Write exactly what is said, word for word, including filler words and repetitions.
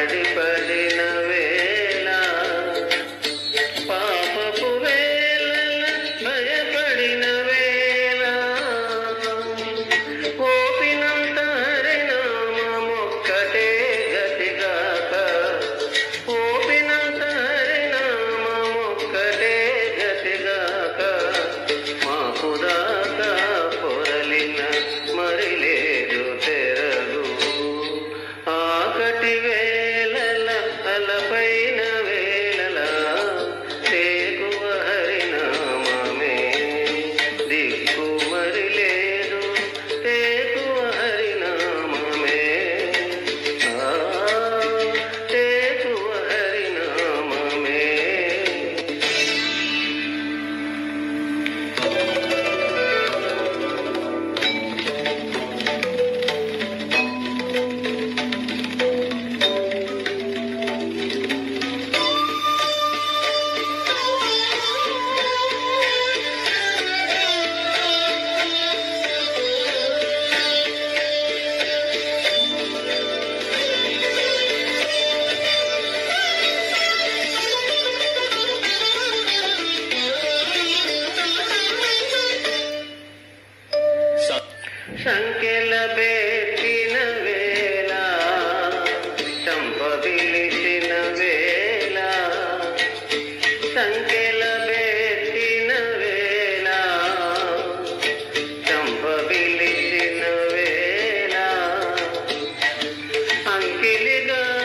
గడిపడిన వేళ పాపపు వేళల భయపడిన వేళ ఓపినంత హరినామొక్కటే గతిగాక ఓపినంత హరినామొక్కటే గతిగాక మాకుదాకా పొరలిన మరి లేదు తెరగు ఆకటి వేళల అలపైన వేళల తేగువ హరినామమే దిక్కు మరి లేదు తేగువ హరినామమే ఆ తేగువ హరినామమే. సంఖ్యల బెట్టిన వేళ చంప పిలిచిన వేళ సంఖ్యల బెట్టిన వేళ చంప పిలిచిన వేళ అంకిలిగా